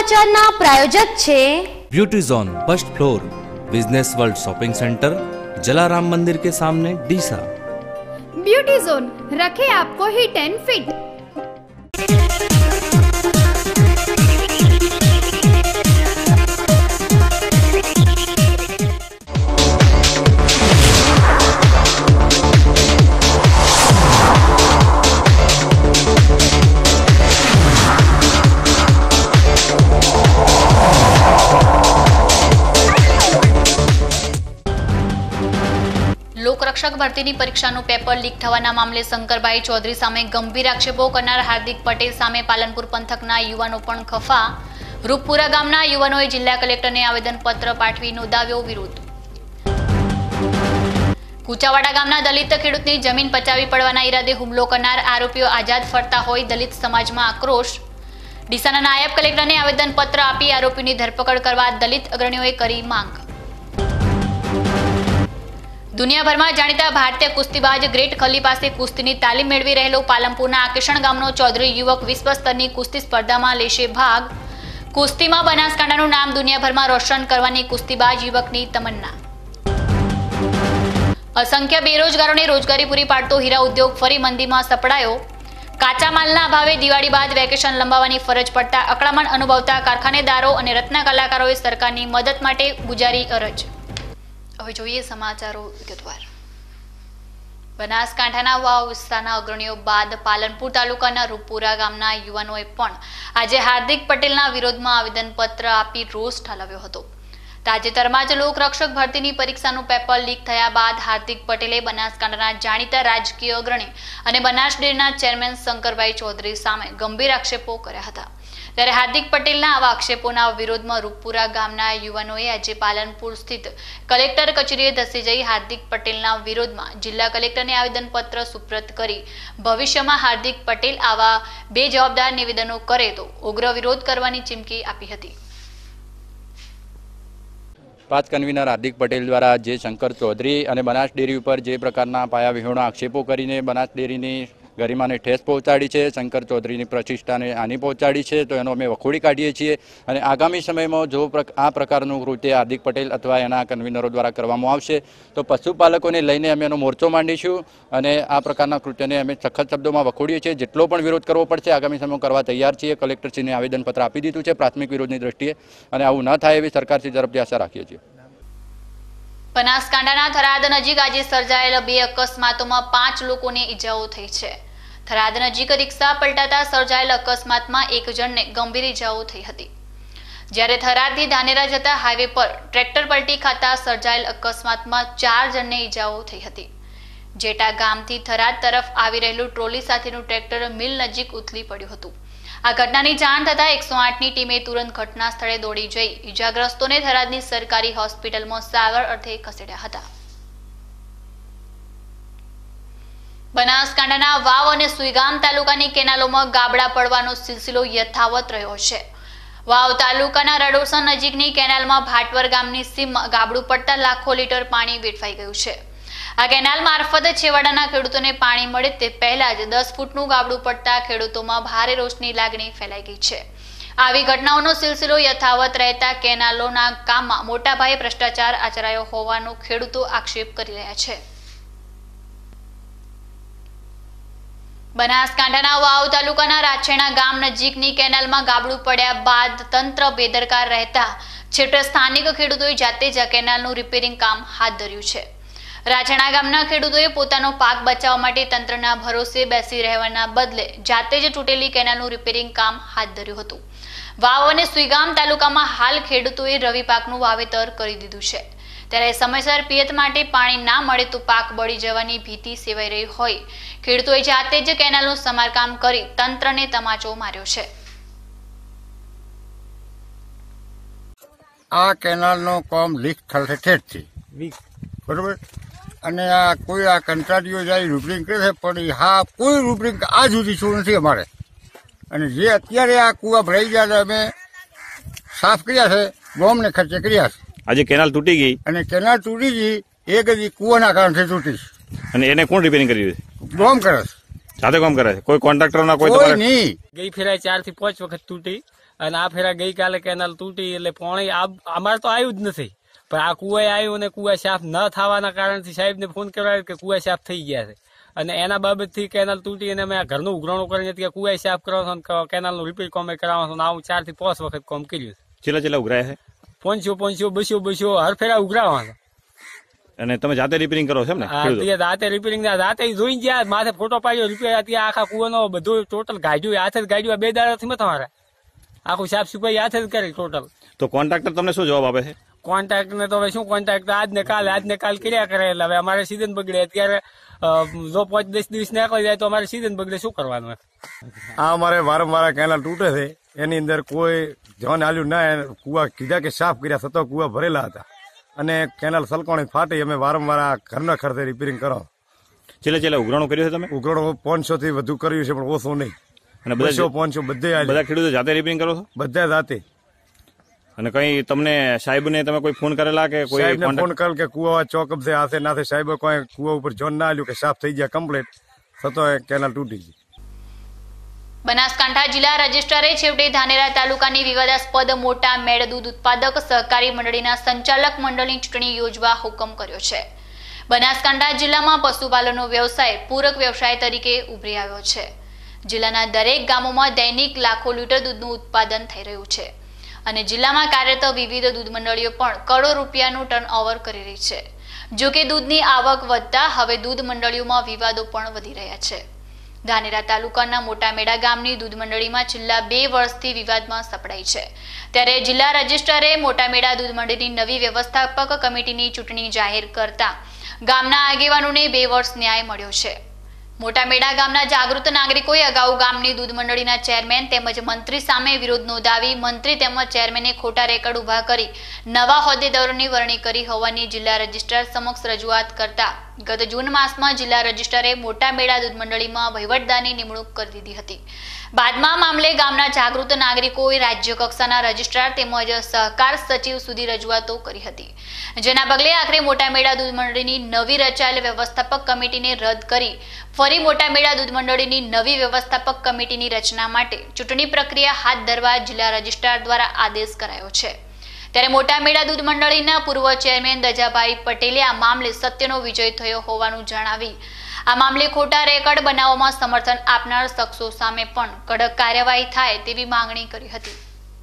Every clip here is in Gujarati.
સમાચારના પ્રાયોજક છે beauty zone first floor business world shopping centre Jalaram मंदिर के सामने डीसा। ब्यूटी जोन रखे आपको हिट एंड फिट। લોકરક્ષક ભરતીની પરીક્ષાનું પેપર લીક થવાના મામલે શંકરભાઈ ચૌધરી સામે ગંભીર આક્ષેપો કરનાર હાર્દિક પટેલ સામે પાલનપુર પંથકના યુવાનો પણ ખફા। રૂપપુરા ગામના યુવાનોએ જિલ્લા કલેક્ટરને આવેદનપત્ર પાઠવી નોંધાવ્યો વિરોધ। કુચાવાડા ગામના દલિત ખેડૂતની જમીન પચાવી પડવાના ઈરાદે હુમલો કરનાર આરોપીઓ આઝાદ ફરતા હોય દલિત સમાજમાં આક્રોશ। ડીસાના નાયબ કલેક્ટરને આવેદનપત્ર આપી આરોપીની ધરપકડ કરવા દલિત અગ્રણીઓએ કરી માંગ। દુનિયાભરમાં જાણીતા ભારતીય કુસ્તીબાજ ગ્રેટ ખલી પાસે કુસ્તીની તાલીમ મેળવી રહેલો પાલનપુરના આકેશણ ગામનો ચૌધરી યુવક વિશ્વ સ્તરની કુસ્તી સ્પર્ધામાં લેશે ભાગ। કુસ્તીમાં બનાસકાંઠાનું નામ દુનિયાભરમાં રોશન કરવાની કુસ્તીબાજ યુવકની તમન્ના। અસંખ્ય બેરોજગારોને રોજગારી પૂરી પાડતો હીરા ઉદ્યોગ ફરી મંદીમાં સપડાયો। કાચા માલના અભાવે દિવાળી બાદ વેકેશન લંબાવવાની ફરજ પડતા અકળામણ અનુભવતા કારખાનેદારો અને રત્ન કલાકારોએ સરકારની મદદ માટે ગુજારી અરજ। હવે જોઈએ સમાચારો વિગતવાર। બનાસકાંઠાના વાવ વિસ્તારના અગ્રણીઓ બાદ પાલનપુર તાલુકાના રૂપપુરા ગામના યુવાનોએ પણ આજે હાર્દિક પટેલના વિરોધમાં આવેદનપત્ર આપી રોષ ઠાલવ્યો હતો। તાજેતરમાં જ લોકરક્ષક ભરતીની પરીક્ષાનું પેપર લીક થયા બાદ હાર્દિક પટેલે બનાસકાંઠાના જાણીતા રાજકીય અગ્રણી અને બનાસ ડેરીના ચેરમેન શંકરભાઈ ચૌધરી સામે ગંભીર આક્ષેપો કર્યા હતા। ત્યારે હાર્દિક પટેલના આવા આક્ષેપોના વિરોધમાં રૂપપુરા ગામના યુવાનોએ આજે પાલનપુર સ્થિત કલેક્ટર કચેરીએ ધસી જઈ હાર્દિક પટેલના વિરોધમાં જિલ્લા કલેક્ટરને આવેદનપત્ર સુપ્રત કરી ભવિષ્યમાં હાર્દિક પટેલ આવા બેજવાબદાર નિવેદનો કરે તો ઉગ્ર વિરોધ કરવાની ચીમકી આપી હતી। પાંચ કન્વીનર હાર્દિક પટેલ દ્વારા જે શંકર ચૌધરી અને બનાસ ડેરી ઉપર જે પ્રકારના પાયાવિહોણા આક્ષેપો કરીને બનાસ ડેરીની ગરિમાને ઠેસ પહોંચાડી છે, શંકર ચૌધરીની પ્રતિષ્ઠાને હાનિ પહોંચાડી છે, તો એનો અમે વખોડી કાઢીએ છીએ અને આગામી સમયમાં જો આ પ્રકારનું કૃત્ય હાર્દિક પટેલ અથવા એના કન્વીનરો દ્વારા કરવામાં આવશે તો પશુપાલકોને લઈને અમે એનો મોરચો માંડીશું અને આ પ્રકારના કૃત્યને અમે સખત શબ્દોમાં વખોડીએ છીએ। જેટલો પણ વિરોધ કરવો પડશે આગામી સમયમાં કરવા તૈયાર છીએ। કલેક્ટરશ્રીને આવેદનપત્ર આપી દીધું છે પ્રાથમિક વિરોધની દ્રષ્ટિએ અને આવું ન થાય એવી સરકારશ્રી તરફથી આશા રાખીએ છીએ। બનાસકાંઠાના થરાદ નજીક આજે સર્જાયેલા બે અકસ્માતોમાં 5 લોકોને ઈજાઓ થઈ છે। થરાદ નજીક રિક્ષા પલટાતા સર્જાયેલા અકસ્માતમાં એક જણને ગંભીર ઈજાઓ થઈ હતી, જ્યારે થરાદથી ધાનેરા જતા હાઈવે પર ટ્રેક્ટર પલટી ખાતા સર્જાયેલ અકસ્માતમાં 4 જણને ઈજાઓ થઈ હતી। જેટા ગામથી થરાદ તરફ આવી રહેલું ટ્રોલી સાથેનું ટ્રેક્ટર મિલ નજીક ઉથલી પડ્યું હતું। આ ઘટનાની જાણ થતાં 108ની ટીમે તુરંત ઘટના સ્થળે દોડી જઈ ઈજાગ્રસ્તોને થરાદની સરકારી હોસ્પિટલમાં સારવાર અર્થે ખસેડ્યા હતા। બનાસકાંઠાના વાવ અને સુઈગામ તાલુકાની કેનાલોમાં ગાબડા પડવાનો સિલસિલો યથાવત રહ્યો છે। વાવ તાલુકાના રડોસણ નજીકની કેનાલમાં ભાટવર ગામની સીમમાં ગાબડું પડતા લાખો લીટર પાણી વેડફાઈ ગયું છે। આ કેનાલ મારફત છેવાડાના ખેડૂતોને પાણી મળે તે પહેલા જ 10 ફૂટનું ગાબડું પડતા ખેડૂતોમાં ભારે રોષની લાગણી ફેલાઈ ગઈ છે। આવી ઘટનાઓનો સિલસિલો યથાવત રહેતા કેનાલોના કામમાં મોટા પાયે ભ્રષ્ટાચાર આચરાયો હોવાનો ખેડૂતો આક્ષેપ કરી રહ્યા છે। બનાસકાંઠાના વાવ તાલુકાના રાછેણા ગામ નજીકની કેનાલમાં ગાબડું પડ્યા બાદ તંત્ર બેદરકાર રહેતા છેવટે સ્થાનિક ખેડૂતોએ જાતે જ કેનાલનું રિપેરિંગ કામ હાથ ધર્યું છે। રાછેણા ગામના ખેડૂતોએ પોતાનો પાક બચાવવા માટે તંત્રના ભરોસે બેસી રહેવાના બદલે જાતે જ તૂટેલી કેનાલનું રિપેરિંગ કામ હાથ ધર્યું હતું। વાવ અને સુઈગામ તાલુકામાં હાલ ખેડૂતોએ રવિ પાકનું વાવેતર કરી દીધું છે, ત્યારે સમયસર પિયત માટે પાણી ના મળે તો પાક બળી જવાની ભીતિ સેવાઈ રહી હોય ખેડૂતોએ જાતે જ કેનાલનું સમારકામ કરી તંત્રને તમાચો માર્યો છે। આ કેનાલનો કામ લીક થશે ઠેઠથી બરોબર અને આ કોઈ આ કંટાળીઓ જાય રૂપરિંગ કરે છે પણ હા કોઈ રૂપરિંગ આ સુધી શું નથી અમારે। અને જે અત્યારે આ કુવા ભરાઈ ગયા અમે સાફ કર્યા છે, ગોમને ખર્ચે કર્યા છે। આજે કેનાલ તૂટી ગઈ અને કેનાલ તૂટી ગઈ એ ગઈ કુવાના કારણે તૂટી અને એને કોણ રિપેરિંગ કર્યું? ગોમ કરે છે, જાતે કામ કરે છે, કોઈ કોન્ટ્રાક્ટર ના કોઈ નહીં। ગઈ ફેરાય 4 થી 5 વખત તૂટી અને આ ફેરા ગઈકાલે કેનાલ તૂટી એટલે પાણી અમારે તો આવ્યું જ નથી, પણ આ કુવાએ આવ્યું અને કુવા સાફ ન થવાના કારણથી સાહેબને ફોન કરાવ્યો કે કુવા સાફ થઈ ગયા છે, અને એના બાબતથી કેનાલ તૂટી અને અમે આ ઘરનું ઉઘરાણું કરીને કુવાએ સાફ કરાવો છો, કેનાલનું રિપેર કામ કરાવો છો. આવું 4 થી 5 વખત કામ કર્યું છે. છેલ્લા ઉઘરાય છે 500 200 હર ફેરા ઉઘરાવા છે. અને તમે જાતે રિપેરિંગ કરો છો ને? જાતે રિપેરિંગ જાતે જોઈ ગયા, માથે ફોટો પાડ્યો રિપેર, ત્યાં આખા કુવાનો બધું ટોટલ ગાડ્યું, હાથે જ ગાડ્યું. 2 દાડાથી તમારે આખું સાફ સફાઈ હાથે જ કરી ટોટલ. તો કોન્ટ્રાક્ટર તમને શું જવાબ આપે છે? કોન્ટ્રાક્ટ ને તો હવે શું, કોન્ટ્રાક્ટ આજ ને કાલ કર્યા કરે. એટલે હવે અમારે સીઝન બગડે, અત્યારે જો 5-10 દિવસ નીકળી જાય તો અમારે સીઝન બગડે, શું કરવાનું? આ અમારે વારંવાર કેનાલ તૂટે છે, એની અંદર કોઈ ધ્યાન આલ્યું ના. કુવા કીધા કે સાફ કર્યા, છતાં કુવા ભરેલા હતા અને કેનાલ સલકોણી ફાટી. અમે વારંવાર આ ઘરના ખર્ચે રિપેરિંગ કરો. છેલ્લે ઉઘરાણું કર્યું છે તમે? ઉઘરાણું 500 થી વધુ કર્યું છે, પણ ઓછું નહીં. અને 200-500 બધા ખેડૂતો જાતે રિપેરિંગ કરો છો? બધા જાતે. અને કઈ તમને સાહેબને તમે કોઈ ફોન કરેલા કે કોઈ ફોન કરેલ કે કુવા ચોકઅપ છે, હાથે નાથે? સાહેબ કોઈ કુવા ઉપર જોન ના આલ્યું કે સાફ થઈ ગયા કમ્પ્લીટ, છતાં કેનાલ તૂટી ગઈ. બનાસકાંઠા જિલ્લા રજિસ્ટ્રારે છેવટે ધાનેરા તાલુકાની વિવાદાસ્પદ મોટા મેળ દૂધ ઉત્પાદક સહકારી મંડળીના સંચાલક મંડળની ચૂંટણી યોજવા હુકમ કર્યો છે. બનાસકાંઠા જિલ્લામાં પશુપાલનનો વ્યવસાય પૂરક વ્યવસાય તરીકે ઉભરી આવ્યો છે. જિલ્લાના દરેક ગામોમાં દૈનિક લાખો લીટર દૂધનું ઉત્પાદન થઈ રહ્યું છે અને જિલ્લામાં કાર્યરત વિવિધ દૂધ મંડળીઓ પણ કરોડો રૂપિયાનું ટર્નઓવર કરી રહી છે. જો કે દૂધની આવક વધતા હવે દૂધ મંડળીઓમાં વિવાદો પણ વધી રહ્યા છે. ધાનેરા તાલુકાના મોટા મેડા ગામની દૂધ મંડળીમાં છેલ્લા 2 વર્ષથી વિવાદમાં સપડાઈ છે. ત્યારે જિલ્લા રજિસ્ટ્રારે મોટા મેડા દૂધ મંડળીની નવી વ્યવસ્થાપક કમિટીની ચૂંટણી જાહેર કરતા ગામના આગેવાનોને 2 વર્ષ ન્યાય મળ્યો છે. મોટા મેડા ગામના જાગૃત નાગરિકોએ અગાઉ ગામની દૂધ મંડળીના ચેરમેન તેમજ મંત્રી સામે વિરોધ નોંધાવી મંત્રી તેમજ ચેરમેને ખોટા રેકર્ડ ઉભા કરી નવા હોદ્દેદારોની વરણી કરી હોવાની જિલ્લા રજિસ્ટ્રાર સમક્ષ રજૂઆત કરતા ગત જૂન માસમાં જિલ્લા રજિસ્ટ્રારે મોટા મેડા દૂધ મંડળીમાં વહીવટદારની નિમણૂક કરી દીધી હતી. બાદમાં મામલે ગામના જાગૃત નાગરિકોએ રાજ્ય કક્ષાના રજિસ્ટ્રાર તેમજ સહકાર સચિવ સુધી રજૂઆતો કરી હતી, જેના પગલે આખરે મોટા મેડા દૂધ મંડળીની નવી રચાયેલ વ્યવસ્થાપક કમિટીને રદ કરી ફરી મોટા મેડા દૂધ મંડળીની નવી વ્યવસ્થાપક કમિટીની રચના માટે ચૂંટણી પ્રક્રિયા હાથ ધરવા જિલ્લા રજિસ્ટ્રાર દ્વારા આદેશ કરાયો છે. ત્યારે મોટા મેડા દૂધ મંડળીના પૂર્વ ચેરમેન દજાભાઈ પટેલે આ મામલે સત્યનો વિજય થયો હોવાનું જણાવી આ મામલે ખોટા રેકર્ડ બનાવવામાં સમર્થન આપનાર શખ્સો સામે પણ કડક કાર્યવાહી થાય તેવી માંગણી કરી હતી.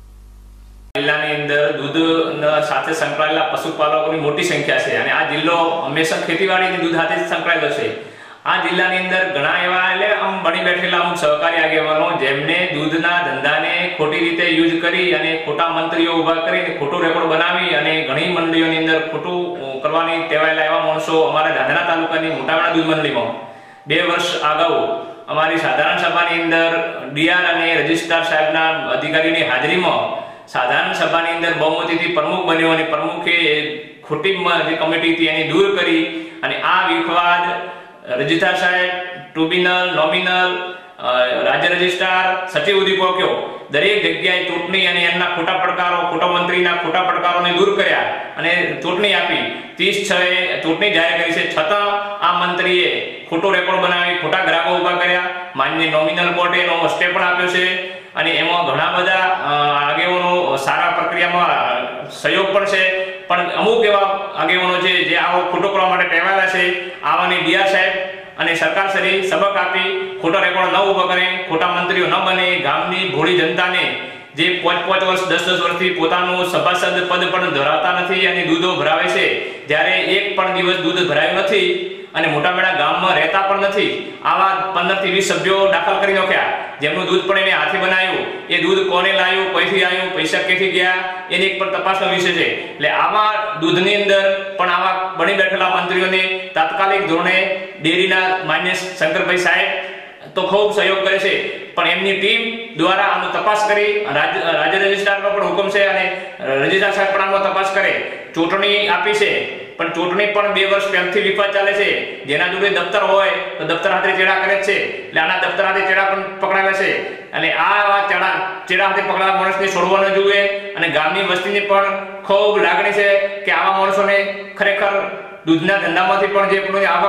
જિલ્લાની અંદર દૂધ સાથે સંકળાયેલા પશુપાલકોની મોટી સંખ્યા છે અને આ જિલ્લો હંમેશા ખેતીવાડી અને દૂધ સાથે સંકળાયેલો છે. આ જિલ્લાની અંદર ઘણા એવા આમ બની બેઠેલા અમુક સહકારી આગેવાનો જેમને દૂધના ધંધાને ખોટી રીતે યુઝ કરી અને ખોટા મંત્રીઓ ઉભા કરીને ખોટો રેકોર્ડ બનાવી અને ઘણી મંડળીઓની અંદર ખોટું કરવાની ટેવાયેલા એવા માણસો અમારા ધાનેરા તાલુકાની મોટા મેડા દૂધ મંડળીમાં 2 વર્ષ અગાઉ અમારી સાધારણ સભાની અંદર ડીઆર અને રજિસ્ટ્રાર સાહેબના અધિકારીની હાજરીમાં સાધારણ સભાની અંદર બહુમતીથી પ્રમુખ બન્યો અને પ્રમુખે ખોટી જે કમિટી હતી એની દૂર કરી અને આ વિવાદ રજિસ્ટ્રાર સાહેબ, ટ્રિબ્યુનલ, નોમિનલ, રાજ્ય રજિસ્ટ્રાર, સચિવ સુધી પહોંચ્યો. દરેક જગ્યાએ ચૂંટણી અને એમના ખોટા પડકારો, ખોટા મંત્રીના ખોટા પડકારોને દૂર કર્યા અને ચૂંટણી આપી. 30/6 ચૂંટણી જાહેર કરી છે, છતાં આ મંત્રીએ ખોટો રેકોર્ડ બનાવી ખોટા ગ્રાહકો ઉભા કર્યા. માન્ય નોમિનલ કોર્ટે એનો સ્ટે પણ આપ્યો છે અને એમાં ઘણા બધા આગેવાનો સારા પ્રક્રિયામાં સહયોગ પણ છે, પણ અમુક એવા આગેવાનો છે જે આવો ખોટો કરવા માટે ટેવાયેલા છે. આવાની ડીઆર સાહેબ અને સરકાર શ્રી સબક આપી ખોટા રેકોર્ડ ન ઉભા કરે, ખોટા મંત્રીઓ ન બને. ગામની ભોળી જનતાને જે 5-5 વર્ષ 10-10 વર્ષથી પોતાનું સભાસદ પદ પણ ધરાવતા નથી અને દૂધો ભરાવે છે, જ્યારે એક પણ દિવસ દૂધ ભરાયું નથી અને મોટા મેડા ગામમાં રહેતા પણ નથી, આવા 15 થી 20 સભ્યો દાખલ કરી નાખ્યા. જેમનું દૂધ પણ એને હાથે બનાવ્યું, એ દૂધ કોને લાવ્યું, કઈથી આવ્યું, પૈસા ક્યાંથી ગયા, એની એક પણ તપાસનો વિષય છે. એટલે આવા દૂધની અંદર પણ આવા બની બેઠેલા મંત્રીઓને તાત્કાલિક ધોરણે ડેરીના માન્ય શંકરભાઈ સાહેબ તો ખૂબ સહયોગ કરે છે, પણ એમની ટીમ દ્વારા આનો તપાસ કરી રાજ્ય રજિસ્ટ્રારનો પણ હુકમ છે અને રજિસ્ટ્રાર સાહેબ પણ આનો તપાસ કરે. ચૂંટણી આપી છે, પણ ચૂંટણી પણ 2 વર્ષ પહેલાથી વિવાદ ચાલે છે. જેના જોડે દફતર હોય તો દફતર હાથે ચેડા કરે છે, એટલે આના દફતર હાથે ચેડા પણ પકડાયેલા છે. અને આ ચેડા હાથે પકડાયેલા માણસને છોડવા ન જોઈએ અને ગામની વસ્તીની પણ ખૂબ લાગણી છે કે આવા માણસોને ખરેખર દૂધના ધંધામાંથી પણ જે આવક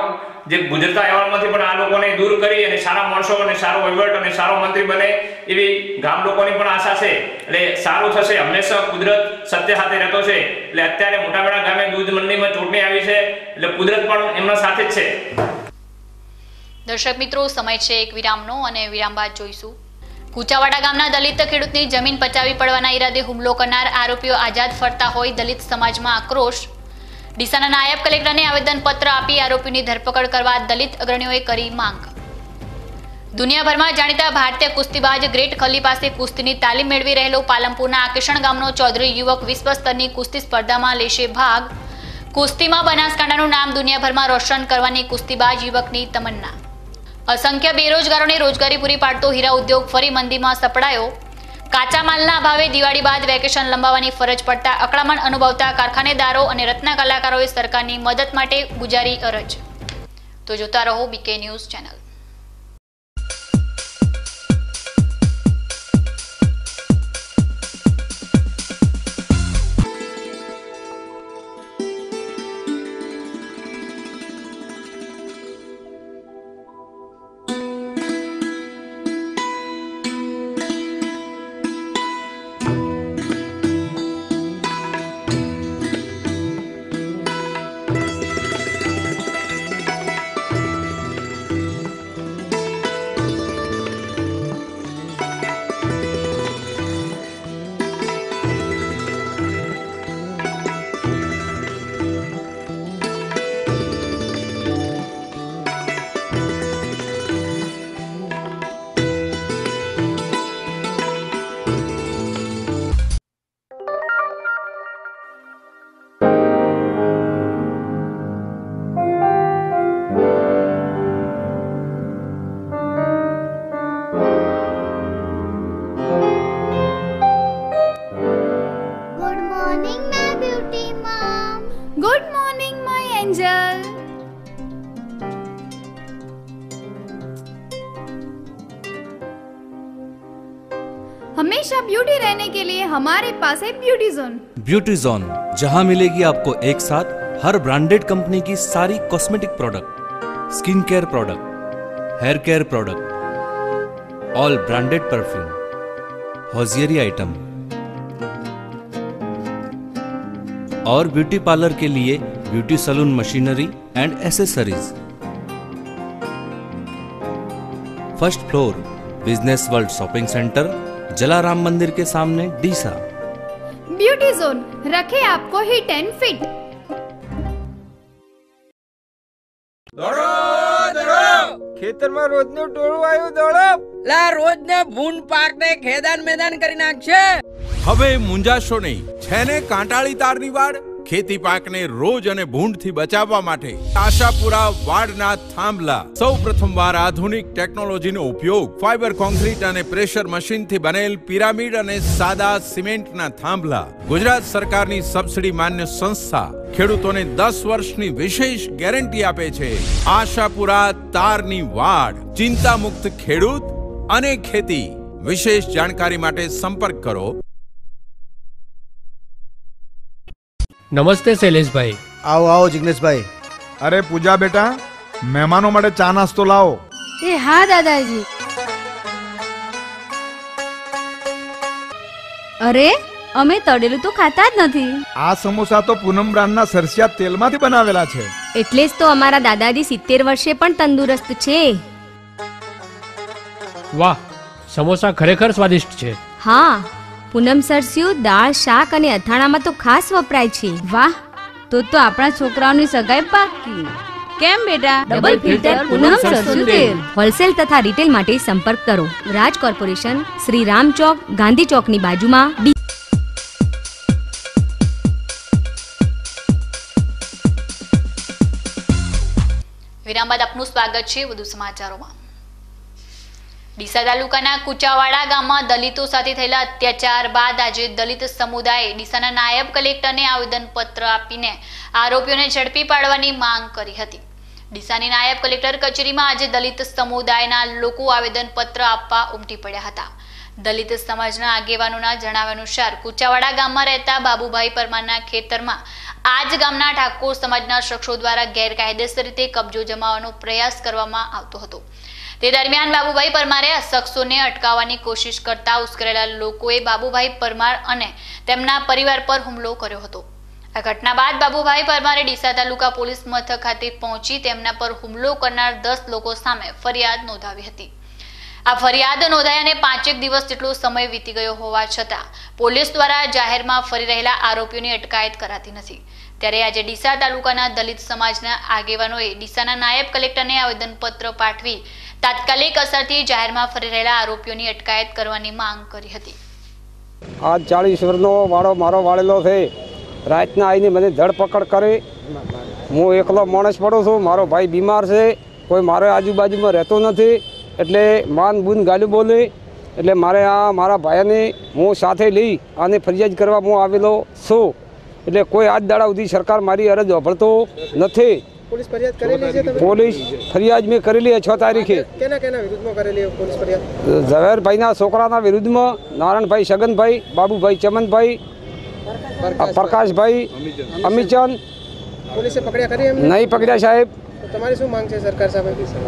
જે ગુજરતા અહેવાલમાંથી પણ આ લોકોને દૂર કરી અને સારા માણસો અને સારો વહીવટ અને સારો મંત્રી બને એવી ગામ લોકોની પણ આશા છે. એટલે સારું થશે. હંમેશા કુદરત સત્ય સાથે રહેતો છે. એટલે અત્યારે મોટાબેડા ગામે દૂધ મંડીમાં ચૂંટણી આવી છે એટલે કુદરત પણ એમના સાથે જ છે. દર્શક મિત્રો, સમય છે એક વિરામનો અને વિરામ બાદ જોઈશું. કુચાવાડા ગામના દલિત ખેડૂતની જમીન પચાવી પડવાના ઈરાદે હુમલો કરનાર આરોપીઓ આઝાદ ફરતા હોય દલિત સમાજમાં આક્રોશ. ડીસાના નાયબ કલેક્ટરને આવેદનપત્ર આપી આરોપીની ધરપકડ કરવા દલિત અગ્રણીઓએ કરી માંગ. દુનિયાભરમાં જાણીતા ભારતીય કુસ્તીબાજ ગ્રેટ ખલી પાસે કુસ્તીની તાલીમ મેળવી રહેલો પાલનપુરના આકેશણ ગામનો ચૌધરી યુવક વિશ્વ સ્તરની કુસ્તી સ્પર્ધામાં લેશે ભાગ. કુસ્તીમાં બનાસકાંઠાનું નામ દુનિયાભરમાં રોશન કરવાની કુસ્તીબાજ યુવકની તમન્ના. અસંખ્ય બેરોજગારોને રોજગારી પૂરી પાડતો હીરા ઉદ્યોગ ફરી મંદીમાં સપડાયો. કાચા માલના અભાવે દિવાળી બાદ વેકેશન લંબાવવાની ફરજ પડતા અકળામણ અનુભવતા કારખાનેદારો અને રત્ન કલાકારોએ સરકારની મદદ માટે ગુજારી અરજ. તો જોતા રહો બીકે ન્યૂઝ ચેનલ. हमेशा ब्यूटी रहने के लिए हमारे पास है ब्यूटी जोन. ब्यूटी जोन, जहां मिलेगी आपको एक साथ हर ब्रांडेड कंपनी की सारी cosmetic product, skin care product, hair care product, all branded perfume, hosiery item और ब्यूटी पार्लर के लिए beauty salon machinery and accessories. First floor, business world shopping centre, Jalaram मंदिर के सामने, डीसा. ब्यूटी जोन रखे आपको हिट एंड फिट. દોડો દોડો ખેતરમાં રોજનું ટોળું આવ્યું દોડો લા રોજને ભૂંડ પાકને ખેદાન મેદાન કરી નાખશે. હવે મુંજાશો નહીં, છે ને કાંટાળી તારની વાડ. ખેતી પાકને રોજ અને ભૂંડથી બચાવવા માટે આશાપુરા વાડના થાંભલા સૌ પ્રથમવાર આધુનિક ટેકનોલોજીનો ઉપયોગ, ફાઈબર કોન્ક્રીટ અને પ્રેશર મશીનથી બનેલ પિરામિડ અને સાદા સિમેન્ટના થાંભલા, ગુજરાત સરકારની સબસિડી માન્ય સંસ્થા ખેડૂતોને 10 વર્ષની વિશેષ ગેરંટી આપે છે. આશાપુરા તારની વાડ, ચિંતા મુક્ત ખેડૂત અને ખેતી. વિશેષ જાણકારી માટે સંપર્ક કરો. નમસ્તે શૈલેષભાઈ. આવો આવો જિગ્નેશભાઈ. અરે પૂજા બેટા, મહેમાનો માટે ચા નાસ્તો લાવો. એ હા દાદાજી. અરે અમે તળેલું તો ખાતા જ નથી. આ સમોસા તો પૂનમ બ્રાન્ડના સરસિયા તેલમાંથી બનાવેલા છે. એટલે જ તો અમારા દાદાજી 70 વર્ષે પણ તંદુરસ્ત છે. વાહ, સમોસા ખરેખર સ્વાદિષ્ટ છે. હા, પૂનમ સરસ્યું દાળ, શાક અને અથાણામાં તો ખાસ વપરાય છે. વાહ, તો આપણા છોકરાઓની સગાઈ પાકી. કેમ બેટા? ડબલ ફિલ્ટર પૂનમ સરસ્યું તેલ. હોલસેલ તથા રિટેલ માટે સંપર્ક કરો. રાજ કોર્પોરેશન, શ્રી રામ ચોક, ગાંધી ચોકની બાજુમાં. વિરામ બાદ આપનું સ્વાગત છે વધુ સમાચારોમાં. ડીસા તાલુકાના કુચાવાડા ગામમાં દલિતો સાથે થયેલા અત્યાચાર બાદ આજે દલિત સમુદાયે ડીસાના નાયબ કલેક્ટરને આવેદનપત્ર આપીને આરોપીઓને ઝડપી પાડવાની માંગ કરી હતી. ડીસાની નાયબ કલેક્ટર કચેરીમાં આજે દલિત સમુદાયના લોકો આવેદનપત્ર આપવા ઉમટી પડ્યા હતા. દલિત સમાજના આગેવાનોના જણાવ્યા અનુસાર કુચાવાડા ગામમાં રહેતા બાબુભાઈ પરમારના ખેતરમાં આજ ગામના ઠાકોર સમાજના શખ્સો દ્વારા ગેરકાયદેસર રીતે કબજો જમાવવાનો પ્રયાસ કરવામાં આવતો હતો। તે દરમિયાન બાબુભાઈ પરમારે આ શખ્સોને અટકાવવાની કોશિશ કરતા ઉશ્કેરેલા લોકોએ બાબુભાઈ પરમાર અને તેમના પરિવાર પર હુમલો કર્યો હતો। આ ઘટના બાદ બાબુભાઈ પરમારે ડીસા તાલુકા પોલીસ મથક ખાતે પહોંચી તેમના પર હુમલો કરનાર 10 લોકો સામે ફરિયાદ નોંધાવી હતી। આ ફરિયાદ નોંધાઈ અને 5 દિવસ જેટલો સમય વીતી ગયો હોવા છતાં પોલીસ દ્વારા જાહેરમાં ફરી રહેલા આરોપીઓની અટકાયત કરાતી નથી। ત્યારે આજે ડીસા તાલુકાના દલિત સમાજના આગેવાનોએ ડીસાના નાયબ કલેક્ટરને આવેદનપત્ર પાઠવી તાત્કાલિક અસરથી જાહેરમાં ફરી રહેલા આરોપીઓની અટકાયત કરવાની માંગ કરી હતી। આજ 40 વર્ષનો વાળો મારો વાળેલો છે। રાતના આવીને મને ધરપકડ કરે। હું એકલો માણસ પડું છું, મારો ભાઈ બીમાર છે, કોઈ મારે આજુબાજુમાં રહેતો નથી, એટલે માન બૂન ગાલી બોલે, એટલે મારે આ મારા ભાઈને હું સાથે લઈ અને ફરિયાદ કરવા હું આવેલો છું। એટલે કોઈ આજ દાડા સુધી સરકાર મારી અરજ સાંભળતો નથી। પોલીસ ફરિયાદ કરેલી છે તમે? પોલીસ ફરિયાદ મેં કરેલી 6 તારીખે। કેના વિરુદ્ધમાં કરેલી પોલીસ ફરિયાદ? ઝવેરભાઈના છોકરાના વિરુદ્ધમાં, નારાયણભાઈ છગનભાઈ, બાબુભાઈ ચમનભાઈ, પ્રકાશભાઈ અમીચંદ। પોલીસે પકડ્યા ખરી એમને? નહીં પકડ્યા સાહેબ। તમારી શું માંગ છે સરકાર સામે?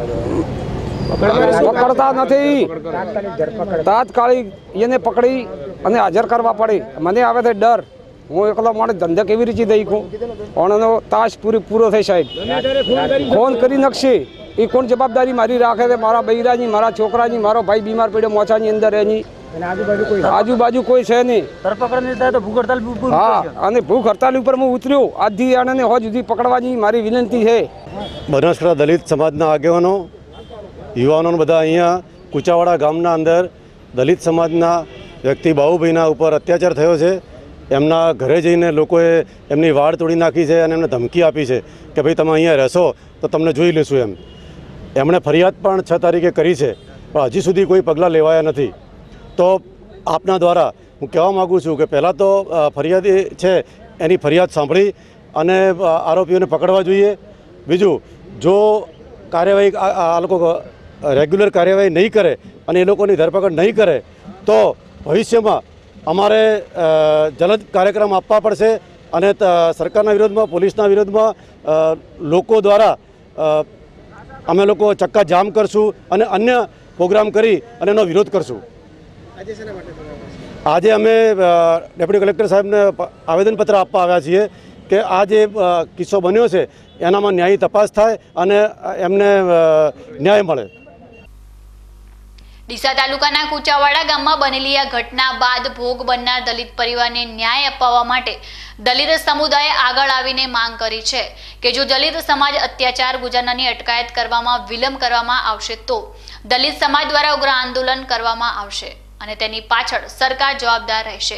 પકડતા નથી, તાત્કાલિક એને પકડી અને હાજર કરવા પડે। મને આવે છે ડર, હું એકલો માણસ ધંધા કેવી રીતે દઈ કહું? ઓણનો તાશ પૂરો થઈ સાહેબ, ફોન કરી નાખશે। એ કોણ જવાબદારી મારી રાખે છે? મારા બૈરાની, મારા છોકરાની, મારો ભાઈ બીમાર પડ્યો મોચાની અંદર એની આજુબાજુ કોઈ છે નહીં। હા, અને ભૂખ હડતાલ ઉપર હું ઉતર્યો। આજથી આને હોજ સુધી પકડવાની મારી વિનંતી છે। બનાસકાંઠા દલિત સમાજના આગેવાનો, યુવાનો બધા અહીંયા કુચાવાડા ગામના અંદર દલિત સમાજના વ્યક્તિ બાબુભાઈના ઉપર અત્યાચાર થયો છે। એમના ઘરે જઈને લોકોએ એમની વાડ તોડી નાખી છે અને એમને ધમકી આપી છે કે ભાઈ તમે અહીંયા રહેશો તો તમને જોઈ લેશું એમ। એમણે ફરિયાદ પણ 6 તારીખે કરી છે, પણ હજી સુધી કોઈ પગલાં લેવાયા નથી। તો આપના દ્વારા હું કહેવા માગું છું કે પહેલાં તો ફરિયાદી છે એની ફરિયાદ સાંભળી અને આરોપીઓને પકડવા જોઈએ। બીજું, જો કાર્યવાહી આ લોકો રેગ્યુલર કાર્યવાહી નહીં કરે અને એ લોકોની ધરપકડ નહીં કરે તો ભવિષ્યમાં અમારે જલદ કાર્યક્રમ આપવા પડશે અને સરકારના વિરોધમાં, પોલીસના વિરોધમાં લોકો દ્વારા અમે લોકો ચક્કા જામ કરશું અને અન્ય પ્રોગ્રામ કરી અને એનો વિરોધ કરશું। આજે અમે ડેપ્યુટી કલેક્ટર સાહેબને આવેદનપત્ર આપવા આવ્યા છીએ કે આ જે કિસ્સો બન્યો છે એનામાં ન્યાયી તપાસ થાય અને એમને ન્યાય મળે। ડીસા તાલુકાના કુચાવાડા ગામમાં બનેલી આ ઘટના બાદ ભોગ બનનાર દલિત પરિવારને ન્યાય અપાવવા માટે દલિત સમુદાયે આગળ આવીને માંગ કરી છે કે જો દલિત સમાજ અત્યાચાર ગુજારનારની અટકાયત કરવામાં વિલંબ કરવામાં આવશે તો દલિત સમાજ દ્વારા ઉગ્ર આંદોલન કરવામાં આવશે અને તેની પાછળ સરકાર જવાબદાર રહેશે।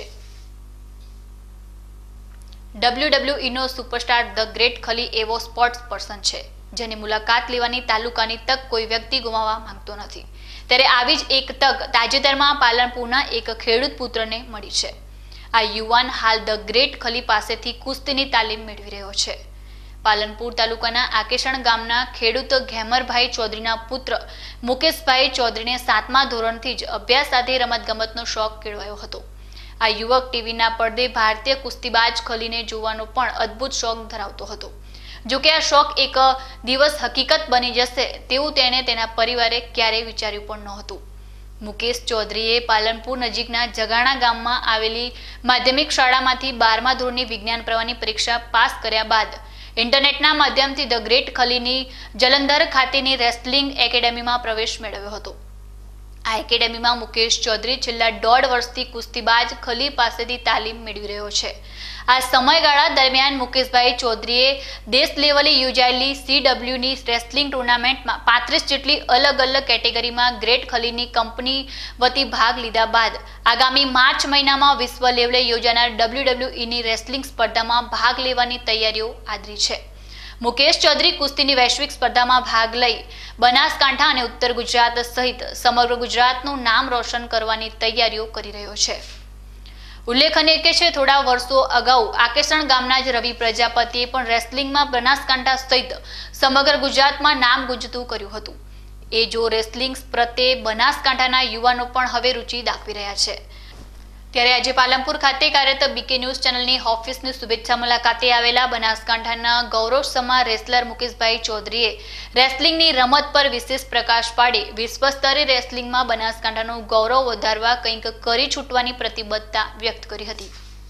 WWE નો સુપરસ્ટાર ધ ગ્રેટ ખલી એવો સ્પોર્ટ્સ પર્સન છે જેની મુલાકાત લેવાની તાલુકાની તક કોઈ વ્યક્તિ ગુમાવવા માંગતો નથી। ત્યારે આવી જ એક તક તાજેતરમાં પાલનપુરના એક ખેડૂત પુત્રને મળી છે। આ યુવાન હાલ ધ ગ્રેટ ખલી પાસેથી કુસ્તીની તાલીમ મેળવી રહ્યો છે। પાલનપુર તાલુકાના આકેશણ ગામના ખેડૂત ઘેમરભાઈ ચૌધરીના પુત્ર મુકેશભાઈ ચૌધરીને 7મા ધોરણથી જ અભ્યાસ સાથે રમતગમતનો શોખ કેળવાયો હતો। આ યુવક ટીવીના પડદે ભારતીય કુસ્તીબાજ ખલીને જોવાનો પણ અદ્ભુત શોખ ધરાવતો હતો। જોકે આ શોખ એક દિવસ હકીકત બની જશે તેવું તેણે તેના પરિવારે ક્યારેય વિચાર્યું પણ નહોતું। મુકેશ ચૌધરીએ પાલનપુર નજીકના જગાણા ગામમાં આવેલી માધ્યમિક શાળામાંથી 12મા ધોરણની વિજ્ઞાન પ્રવાહની પરીક્ષા પાસ કર્યા બાદ ઇન્ટરનેટના માધ્યમથી ધ ગ્રેટ ખલીની જલંધર ખાતેની રેસલિંગ એકેડેમીમાં પ્રવેશ મેળવ્યો હતો। આ એકેડેમીમાં મુકેશ ચૌધરી છેલ્લા 1.5 વર્ષથી કુસ્તીબાજ ખલી પાસેથી તાલીમ મેળવી રહ્યો છે। આ સમયગાળા દરમિયાન મુકેશભાઈ ચૌધરીએ દેશ લેવલે યોજાયેલી CWની રેસલિંગ ટુર્નામેન્ટમાં 35 જેટલી અલગ અલગ કેટેગરીમાં ગ્રેટ ખલીની કંપની વતી ભાગ લીધા બાદ આગામી માર્ચ મહિનામાં વિશ્વ લેવલે યોજાનાર WWEની રેસલિંગ સ્પર્ધામાં ભાગ લેવાની તૈયારીઓ આદરી છે। મુકેશ ચૌધરી કુસ્તીની વૈશ્વિક સ્પર્ધામાં ભાગ લઈ બનાસકાંઠા અને ઉત્તર ગુજરાત સહિત સમગ્ર ગુજરાતનું નામ રોશન કરવાની તૈયારીઓ કરી રહ્યો છે। ઉલ્લેખનીય કે છે થોડા વર્ષો અગાઉ આકેસણ ગામના જ રવિ પ્રજાપતિએ પણ રેસલિંગમાં બનાસકાંઠા સહિત સમગ્ર ગુજરાતમાં નામ ગુંજતું કર્યું હતું। એ જો રેસલિંગ પ્રત્યે બનાસકાંઠાના યુવાનો પણ હવે રુચિ દાખવી રહ્યા છે. ત્યારે આજે પાલનપુર ખાતે કાર્યરત બીકે ન્યૂઝ ચેનલની ઓફિસની શુભેચ્છા મુલાકાતે આવેલા બનાસકાંઠાના ગૌરવ સમા રેસલર મુકેશભાઈ ચૌધરીએ રેસલિંગની રમત પર વિશેષ પ્રકાશ પાડી વિશ્વ સ્તરે રેસલિંગમાં બનાસકાંઠાનું ગૌરવ વધારવા કંઈક કરી છૂટવાની પ્રતિબદ્ધતા વ્યક્ત કરી હતી.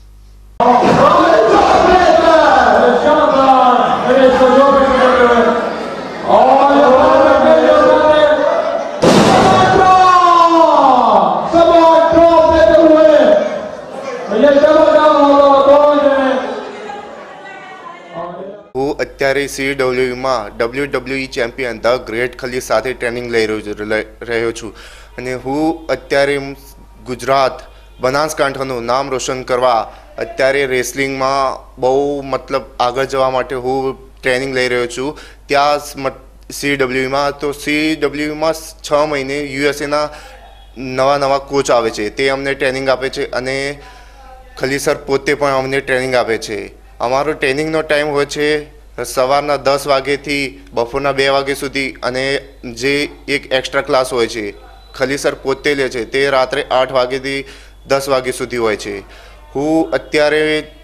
હું અત્યારે CWમાં WWE champion the great Khali સાથે ટ્રેનિંગ લઈ રહ્યો છું અને હું અત્યારે ગુજરાત બનાસકાંઠાનું નામ રોશન કરવા અત્યારે રેસલિંગમાં બહુ મતલબ આગળ જવા માટે હું ટ્રેનિંગ લઈ રહ્યો છું. ત્યાં CWમાં તો CWમાં 6 મહિને USAના નવા કોચ આવે છે, તે અમને ટ્રેનિંગ આપે છે અને ખલી સર પોતે પણ અમને ટ્રેનિંગ આપે છે. અમારો ટ્રેનિંગનો ટાઈમ હોય છે સવારના 10 વાગ્યાથી બપોરના 2 વાગ્યા સુધી અને જે એક એક્સ્ટ્રા ક્લાસ હોય છે ખલી સર પોતે લે છે તે રાત્રે 8 વાગ્યાથી 10 વાગ્યા સુધી હોય છે. હું અત્યારે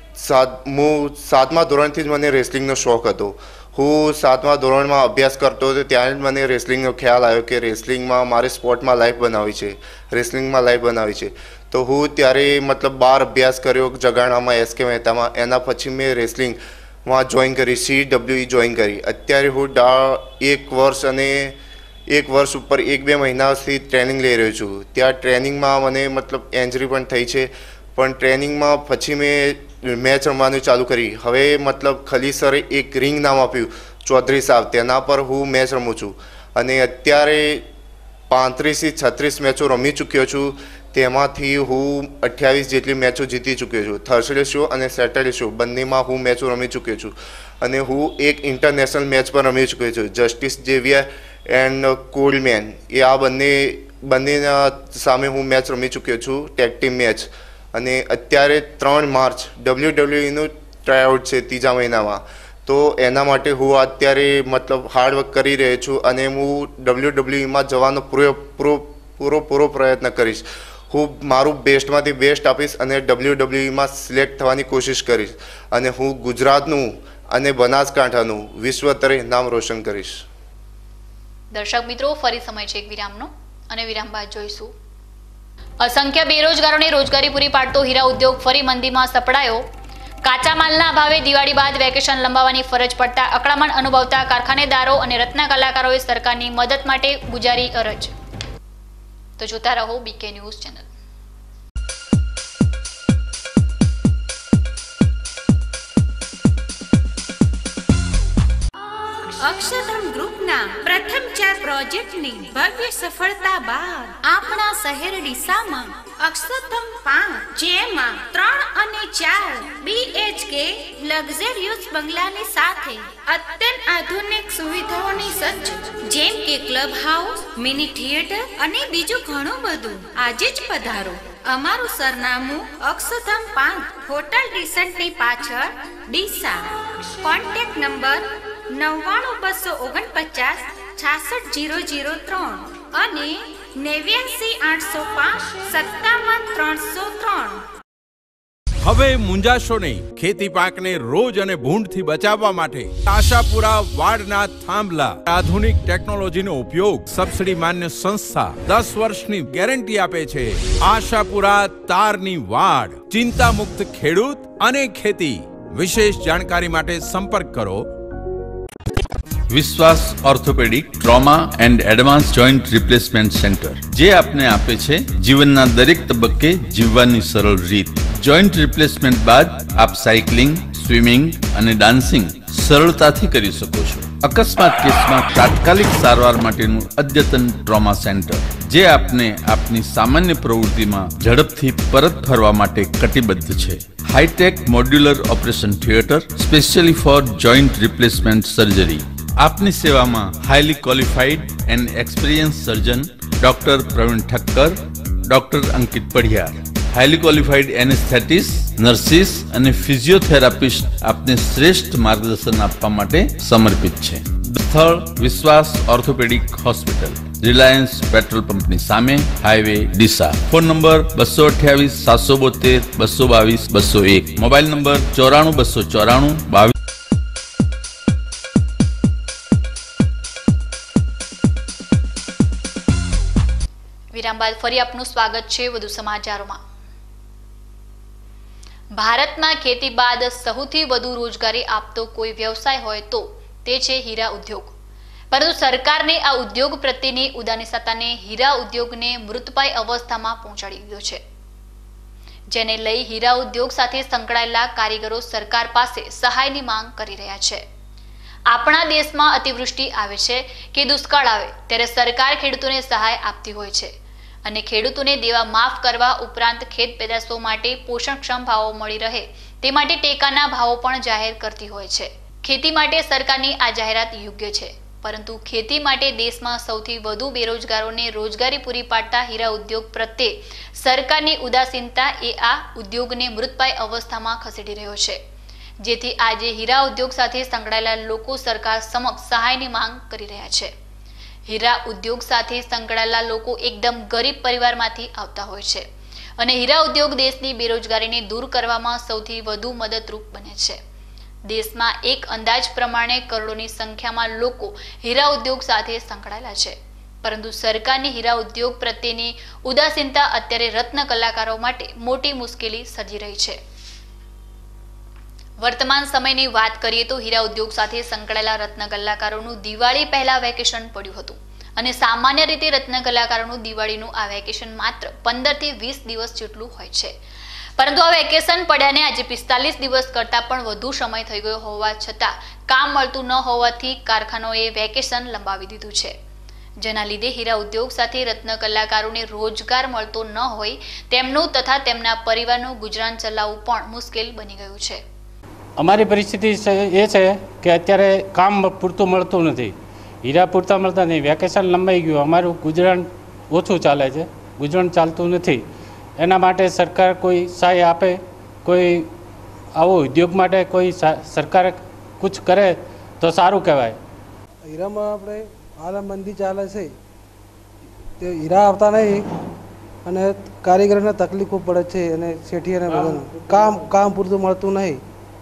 7મા ધોરણથી જ મને રેસલિંગનો શોખ હતો. હું 7મા ધોરણમાં અભ્યાસ કરતો હતો ત્યારે જ મને રેસલિંગનો ખ્યાલ આવ્યો કે રેસલિંગમાં મારે સ્પોર્ટમાં લાઈફ બનાવવી છે, રેસલિંગમાં લાઈફ બનાવવી છે. તો હું ત્યારે મતલબ 12 અભ્યાસ કર્યો જગાણામાં SK મહેતામાં. એના પછી મેં રેસલિંગમાં જોઈન કરી, CWE જોઈન કરી. અત્યારે હું 1 વર્ષ ઉપર 1-2 મહિનાથી ટ્રેનિંગ લઈ રહ્યો છું. ત્યાં ટ્રેનિંગમાં મને મતલબ એન્જરી પણ થઈ છે, પણ ટ્રેનિંગમાં પછી મેં મેચ રમવાનું ચાલુ કરી. હવે મતલબ ખલી સરે એક રિંગ નામ આપ્યું ચૌધરી સાહેબ, તેના પર હું મેચ રમું છું અને અત્યારે 35થી 36 મેચો રમી ચૂક્યો છું. તેમાંથી હું 28 જેટલી મેચો જીતી ચૂક્યો છું. થર્સડે શો અને સેટરડે શો બંનેમાં હું મેચો રમી ચૂક્યો છું અને હું એક ઇન્ટરનેશનલ મેચ પર રમી ચૂક્યો છું, જસ્ટિસ ઝેવિયર એન્ડ કોલ્ડમેન. એ આ બંનેના સામે હું મેચ રમી ચૂક્યો છું, ટેગ ટીમ મેચ. અને અત્યારે 3 માર્ચ WWEનું ટ્રાયઆઉટ છે 3જા મહિનામાં. તો એના માટે હું અત્યારે મતલબ હાર્ડવર્ક કરી રહ્યો છું અને હું WWEમાં જવાનો પૂરો પ્રયત્ન કરીશ. હું મારું બેસ્ટમાંથી બેસ્ટ આપીશ અને WWEમાં સિલેક્ટ થવાની કોશિશ કરીશ અને હું ગુજરાતનું અને બનાસકાંઠાનું વિશ્વ સ્તરે નામ રોશન કરીશ. દર્શક મિત્રો, ફરી સમય છે એક વિરામનો અને વિરામ બાદ જોઈશું. અસંખ્ય બેરોજગારોને રોજગારી પૂરી પાડતો હીરા ઉદ્યોગ ફરી મંદીમાં સપડાયો. કાચા માલના અભાવે દિવાળી બાદ વેકેશન લંબાવવાની ફરજ પડતા અકળામણ અનુભવતા કારખાનેદારો અને રત્ન કલાકારોએ સરકારની મદદ માટે ગુજારી અરજ. તો જોતા રહો બીકે ન્યૂઝ ચેનલ. અક્ષરધામ ગ્રુપના પ્રથમ 4 પ્રોજેક્ટની ભવ્ય સફળતા બાદ આપણા શહેર ડીસામાં અક્ષરધામ 5 જેમાં 3 અને 4 BHK લક્ઝરિયસ બંગલાની સાથે અત્યંત આધુનિક સુવિધાઓની સજ્જ જેમ કે ક્લબ હાઉસ, મિની થિયેટર અને બીજું ઘણું બધું. આજે જ પધારો. અમારું સરનામું અક્ષરધામ 5 હોટલ ડીસન્ટની પાછળ ડીસા. કોન્ટેક્ટ નંબર 99-249-66003 અને 89-805-57-303. હવે મુંજાશો નહીં. ખેતી પાકને રોજ અને ભૂંડથી બચાવવા માટે આશાપુરા વાડના થાંભલા આધુનિક ટેકનોલોજીનો ઉપયોગ સબસિડી માન્ય સંસ્થા 10 વર્ષની ગેરંટી આપે છે. આશાપુરા તારની વાડ. ચિંતા મુક્ત ખેડૂત અને ખેતી. વિશેષ જાણકારી માટે સંપર્ક કરો. Vishwas orthopaedic trauma and advance joint replacement centre, જે આપને આપે છે જીવનના દરેક તબક્કે જીવવાની સરળ રીત. જોઈન્ટ રિપ્લેસમેન્ટ બાદ આપ સાયકલિંગ, સ્વિમિંગ અને ડાન્સિંગ સરળતાથી કરી શકો છો. અકસ્માત કેસમાં તાત્કાલિક સારવાર માટેનું અદ્યતન ટ્રોમા સેન્ટર, જે આપને આપની સામાન્ય પ્રવૃત્તિમાં ઝડપથી પરત ફરવા માટે કટિબદ્ધ છે. Hi tech modular operation theatre specially for joint replacement surgery. આપની સેવામાં highly qualified and experience surgeon doctor Pravin Thakkar, doctor Ankit Padhiyar, highly qualified anaesthetist, nurses અને ફિઝિયોથેરાપિસ્ટ આપને શ્રેષ્ઠ માર્ગદર્શન આપવા માટે સમર્પિત છે. સ્થળ વિશ્વાસ ઓર્થોપેડિક હોસ્પિટલ, રિલાયન્સ પેટ્રોલ પંપની સામે, highway Deesa. Phone number 228 772 222 201, mobile number 94 294 22. વિરામ બાદ ફરી આપનું સ્વાગત છે. વધુ સમાચારોમાં. ભારતમાં ખેતી બાદ સૌથી વધુ રોજગારી આપતો કોઈ વ્યવસાય હોય તો તે છે હીરા ઉદ્યોગ. પરંતુ સરકારને આ ઉદ્યોગ પ્રત્યેની ઉદાસીનતાને હીરા ઉદ્યોગને મૃતપાય અવસ્થામાં પહોંચાડી દીધો છે, જેને લઈ હીરા ઉદ્યોગ સાથે સંકળાયેલા કારીગરો સરકાર પાસે સહાયની માંગ કરી રહ્યા છે. આપણા દેશમાં અતિવૃષ્ટિ આવે છે કે દુષ્કાળ આવે ત્યારે સરકાર ખેડૂતોને સહાય આપતી હોય છે અને ખેડૂતોને દેવા માફ કરવા ઉપરાંત ખેત પેદાશો માટે પોષણક્ષમ ભાવો મળી રહે તે માટે ટેકાના ભાવો પણ જાહેર કરતી હોય છે. ખેતી માટે સરકારની આ જાહેરાત યોગ્ય છે, પરંતુ ખેતી માટે દેશમાં સૌથી વધુ બેરોજગારોને રોજગારી પૂરી પાડતા હીરા ઉદ્યોગ પ્રત્યે સરકારની ઉદાસીનતા એ આ ઉદ્યોગને મૃતપાય અવસ્થામાં ખસેડી રહ્યો છે, જેથી આજે હીરા ઉદ્યોગ સાથે સંકળાયેલા લોકો સરકાર સમક્ષ સહાયની માંગ કરી રહ્યા છે. હીરા ઉદ્યોગ સાથે સંકળાયેલા લોકો એકદમ ગરીબ પરિવારમાંથી આવતા હોય છે અને હીરા ઉદ્યોગ દેશની બેરોજગારીને દૂર કરવામાં સૌથી વધુ મદદરૂપ બને છે. દેશમાં એક અંદાજ પ્રમાણે કરોડોની સંખ્યામાં લોકો હીરા ઉદ્યોગ સાથે સંકળાયેલા છે, પરંતુ સરકારની હીરા ઉદ્યોગ પ્રત્યેની ઉદાસીનતા અત્યારે રત્ન કલાકારો માટે મોટી મુશ્કેલી સર્જી રહી છે. વર્તમાન સમયની વાત કરીએ તો હીરા ઉદ્યોગ સાથે સંકળાયેલા રત્ન કલાકારોનું દિવાળી પહેલા વેકેશન પડ્યું હતું અને સામાન્ય રીતે રત્ન કલાકારોનું દિવાળીનું આ વેકેશન માત્ર 15 થી 20 દિવસ જેટલું હોય છે, પરંતુ આ વેકેશન પડ્યાને આજે 45 દિવસ કરતાં પણ વધુ સમય થઈ ગયો હોવા છતાં કામ મળતું ન હોવાથી કારખાનાઓએ વેકેશન લંબાવી દીધું છે, જેના લીધે હીરા ઉદ્યોગ સાથે રત્ન કલાકારોને રોજગાર મળતો ન હોય તેમનું તથા તેમના પરિવારનું ગુજરાન ચલાવવું પણ મુશ્કેલ બની ગયું છે. અમારી પરિસ્થિતિ એ છે કે અત્યારે કામ પૂરતું મળતું નથી, હીરા પૂરતા મળતા નહીં, વેકેશન લંબાઈ ગયું, અમારું ગુજરાન ઓછું ચાલે છે, ગુજરાન ચાલતું નથી. એના માટે સરકાર કોઈ સહાય આપે, કોઈ આવો ઉદ્યોગ માટે કોઈ સરકાર કુછ કરે તો સારું કહેવાય. હીરામાં આપણે હાલ મંદી ચાલે છે, તે હીરા આવતા નહીં અને કારીગરોને તકલીફો પડે છે અને શેઠીઓને બધાને કામ પૂરતું મળતું નહીં.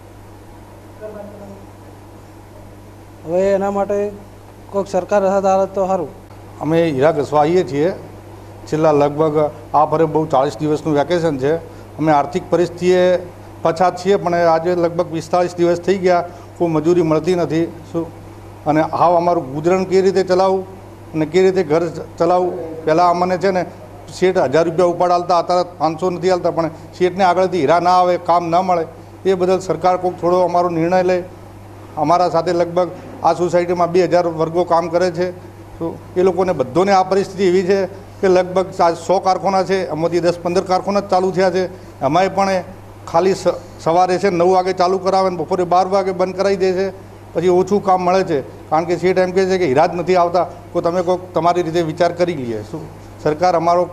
હવે એના માટે કોઈક સરકાર હાથ તો સારું. અમે હીરા ઘસવા આવીએ છીએ, છેલ્લા લગભગ આ ફરે બહુ 40 દિવસનું વેકેશન છે. અમે આર્થિક પરિસ્થિતિએ પછાત છીએ, પણ આજે લગભગ 45 દિવસ થઈ ગયા, કોઈ મજૂરી મળતી નથી. શું અને હાવ અમારું ગુજરાન કેવી રીતે ચલાવવું અને કેવી રીતે ઘર ચલાવવું. પહેલાં અમને છે ને શેઠ 1000 રૂપિયા ઉપાડ હાલતા, અત્યારે 500 નથી હાલતા, પણ શેઠને આગળથી હીરા ના આવે, કામ ના મળે, એ બદલ સરકાર કોઈક થોડો અમારો નિર્ણય લે. અમારા સાથે લગભગ આ સોસાયટીમાં 2000 વર્ગો કામ કરે છે, તો એ લોકોને બધોને આ પરિસ્થિતિ એવી છે કે લગભગ 100 કારખાના છે, એમાંથી 10-15 કારખાના જ ચાલુ થયા છે. એમાંય પણ ખાલી સવારે છે 9 વાગે ચાલુ કરાવે ને બપોરે 12 વાગે બંધ કરાવી દે છે, પછી ઓછું કામ મળે છે. કારણ કે શેઠ એમ કહે છે કે હીરા જ નથી આવતા, તો તમે કોઈક તમારી રીતે વિચાર કરી લઈએ. શું સરકાર અમારો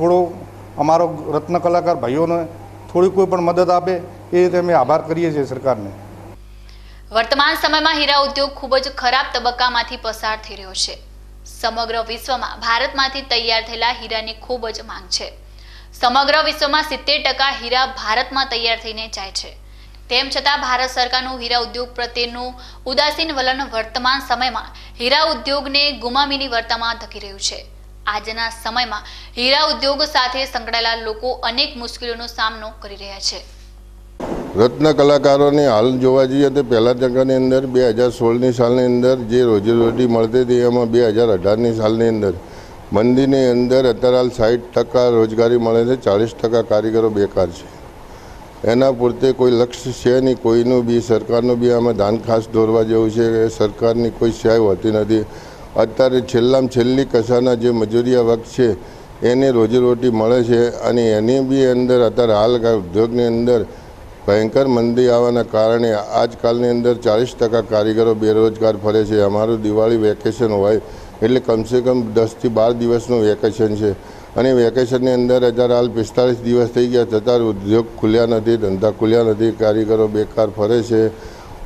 રત્ન કલાકાર ભાઈઓને થોડી કોઈ પણ મદદ આપે, એ રીતે અમે આભાર કરીએ છીએ સરકારને. વર્તમાન સમયમાં હીરા ઉદ્યોગ ખૂબ જ ખરાબ તબક્કામાંથી પસાર થઈ રહ્યો છે. સમગ્ર વિશ્વમાં ભારતમાંથી તૈયાર થયેલા હીરાની ખૂબ જ માંગ છે. સમગ્ર વિશ્વમાં 70% હીરા ભારતમાં તૈયાર થઈને જાય છે. તેમ છતાં ભારત સરકારનું હીરા ઉદ્યોગ પ્રત્યેનું ઉદાસીન વલણ વર્તમાન સમયમાં હીરા ઉદ્યોગને ગુમામીની વાર્તામાં ધકી રહ્યું છે. આજના સમયમાં હીરા ઉદ્યોગ સાથે સંકળાયેલા લોકો અનેક મુશ્કેલીઓનો સામનો કરી રહ્યા છે. રત્ન કલાકારોની હાલ જોવા જઈએ તો પહેલા ટકાની અંદર 2016ની સાલની અંદર જે રોજીરોટી મળતી હતી એમાં 2018ની સાલની અંદર મંદીની અંદર અત્યારે હાલ 60% રોજગારી મળે છે, 40% કારીગરો બેકાર છે. એના પૂરતે કોઈ લક્ષ્ય છે નહીં, કોઈનું બી સરકારનું બી આમાં ધ્યાન ખાસ દોરવા જેવું છે કે સરકારની કોઈ સહાય હોતી નથી. અત્યારે છેલ્લામાં છેલ્લી કસાના જે મજૂરિયા વર્ગ છે એને રોજીરોટી મળે છે અને એની બી અંદર અત્યારે હાલ ઉદ્યોગની અંદર ભયંકર મંદી આવવાના કારણે આજકાલની અંદર 40% કારીગરો બેરોજગાર ફરે છે. અમારું દિવાળી વેકેશન હોય એટલે કમસે કમ 10 થી 12 દિવસનું વેકેશન છે અને વેકેશનની અંદર અત્યારે હાલ 45 દિવસ થઈ ગયા છતાં ઉદ્યોગ ખુલ્યા નથી, ધંધા ખુલ્યા નથી, કારીગરો બેકાર ફરે છે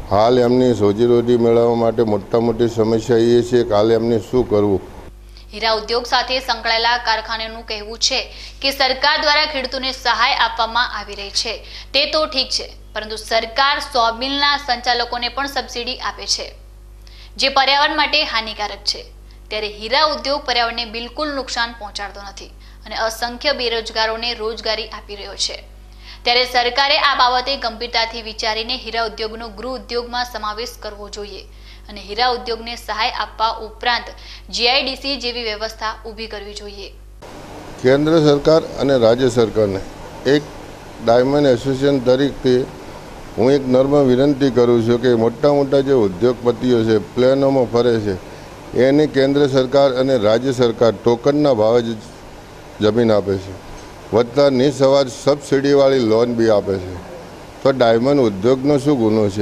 હાલ એમની રોજીરોટી મેળવવા માટે મોટી સમસ્યા એ છે કે હાલ એમને શું કરવું. હીરા ઉદ્યોગ સાથે સંકળાયેલા કારખાનાનું કહેવું છે કે સરકાર દ્વારા ખેડૂતોને સહાય આપવામાં આવી રહી છે તે તો ઠીક છે, પરંતુ સરકાર સોમિલના સંચાલકોને પણ સબસિડી આપે છે જે પર્યાવરણ માટે હાનિકારક છે. ત્યારે હીરા ઉદ્યોગ પર્યાવરણને બિલકુલ નુકસાન પહોંચાડતો નથી અને અસંખ્ય બેરોજગારોને રોજગારી આપી રહ્યો છે. ત્યારે સરકારે આ બાબતે ગંભીરતાથી વિચારીને હીરા ઉદ્યોગનો ગૃહ ઉદ્યોગમાં સમાવેશ કરવો જોઈએ અને હીરા ઉદ્યોગને સહાય આપવા ઉપરાંત જીઆઈડીસી જેવી વ્યવસ્થા ઊભી કરવી જોઈએ. કેન્દ્ર સરકાર અને રાજ્ય સરકારને એક ડાયમંડ એસોસિએશન તરીકે હું એક નમ્ર વિનંતી કરું છું કે મોટા જે ઉદ્યોગપતિઓ છે, પ્લેનોમાં ફરે છે, એને કેન્દ્ર સરકાર અને રાજ્ય સરકાર ટોકનના ભાવે જમીન આપે છે, વત્તા નિઃસવાજ સબસિડીવાળી લોન બી આપે છે. તો ડાયમંડ ઉદ્યોગનો શું ગુનો છે?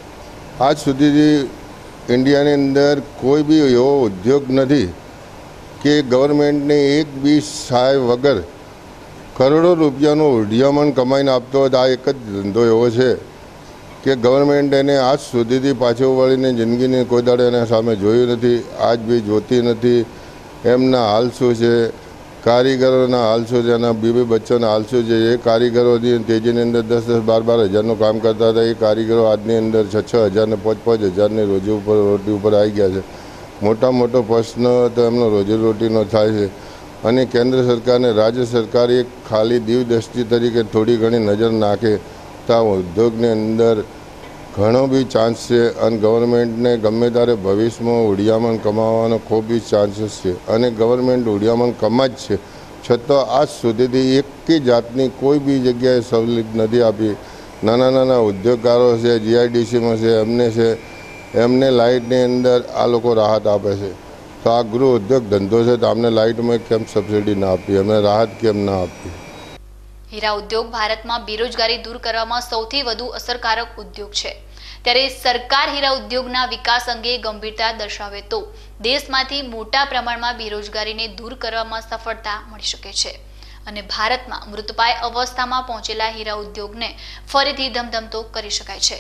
આજ સુધી ઇન્ડિયાની અંદર કોઈ બી એવો ઉદ્યોગ નથી કે ગવર્મેન્ટને એક બી સહાય વગર કરોડો રૂપિયાનું ઉડિયામણ કમાઈને આપતો હોય. આ એક જ ધંધો એવો છે કે ગવર્મેન્ટ એને આજ સુધીથી પાછો વળીને જિંદગીની કોઈ દાડે એના સામે જોયું નથી, આજ બી જોતી નથી. એમના હાલ શું છે, કારીગરોના હાલ શું છે, એના બીબી બચ્ચોના હાલ શું છે. એ કારીગરોની તેજીની અંદર 10-12 હજારનું કામ કરતા હતા, એ કારીગરો આજની અંદર 6-6 હજાર ને 5-5 હજારની રોટી ઉપર આવી ગયા છે. મોટો પ્રશ્ન તો એમનો રોજીરોટીનો થાય છે. અને કેન્દ્ર સરકાર અને રાજ્ય સરકાર એક ખાલી દીવદ્રષ્ટિ તરીકે થોડી ઘણી નજર નાખે તો આ ઉદ્યોગની અંદર ઘણો બી ચાન્સ છે અને ગવર્મેન્ટને ગમે ત્યારે ભવિષ્યમાં ઉડિયામણ કમાવાનો ખૂબ બી ચાન્સીસ છે અને ગવર્મેન્ટ ઉડિયામણ કમા જ છે. છતાં આજ સુધીથી એકેય જાતની કોઈ બી જગ્યાએ સવલત નથી આપી. નાના ઉદ્યોગકારો છે, જીઆઈડીસીમાં છે, એમને લાઇટની અંદર આ લોકો રાહત આપે છે. તો આ ગૃહ ઉદ્યોગ ધંધો છે, તો અમને લાઇટમાં કેમ સબસિડી ના આપી, અમને રાહત કેમ ના આપી? હીરા ઉદ્યોગ ભારતમાં બેરોજગારી દૂર કરવામાં સૌથી વધુ અસરકારક ઉદ્યોગ છે. ત્યારે સરકાર હીરા ઉદ્યોગના વિકાસ અંગે ગંભીરતા દર્શાવે તો દેશમાંથી મોટા પ્રમાણમાં બેરોજગારીને દૂર કરવામાં સફળતા મળી શકે છે અને ભારતમાં મૃતપાય અવસ્થામાં પહોંચેલા હીરા ઉદ્યોગને ફરીથી ધમધમતો કરી શકાય છે.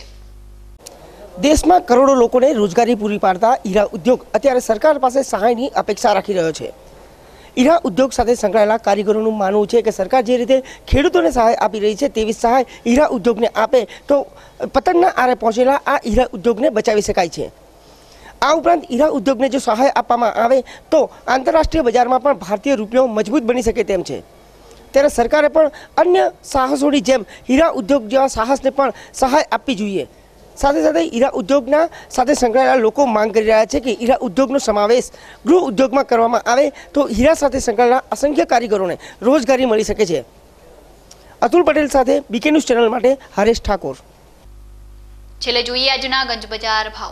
દેશમાં કરોડો લોકોને રોજગારી પૂરી પાડતા હીરા ઉદ્યોગ અત્યારે સરકાર પાસે સહાયની અપેક્ષા રાખી રહ્યો છે. હીરા ઉદ્યોગ સાથે સંકળાયેલા કારીગરોનું માનવું છે કે સરકાર જે રીતે ખેડૂતોને સહાય આપી રહી છે તેવી સહાય હીરા ઉદ્યોગને આપે તો પતનના આરે પહોંચેલા આ હીરા ઉદ્યોગને બચાવી શકાય છે. આ ઉપરાંત હીરા ઉદ્યોગને જો સહાય આપવામાં આવે તો આંતરરાષ્ટ્રીય બજારમાં પણ ભારતીય રૂપિયો મજબૂત બની શકે તેમ છે. ત્યારે સરકારે પણ અન્ય સાહસોની જેમ હીરા ઉદ્યોગ જેવા સાહસને પણ સહાય આપવી જોઈએ. સાથે સાથે હીરા ઉદ્યોગના સાથે સંકળાયેલા લોકો માંગ કરી રહ્યા છે કે હીરા ઉદ્યોગનો સમાવેશ ગૃહ ઉદ્યોગમાં કરવામાં આવે તો હીરા સાથે સંકળાયેલા અસંખ્ય કારીગરોને રોજગારી મળી શકે છે. અતુલ પટેલ સાથે બીકે ન્યૂઝ ચેનલ માટે હરેશ ઠાકોર. છેલ્લે જોઈએ આજના ગંજ બજાર ભાવ.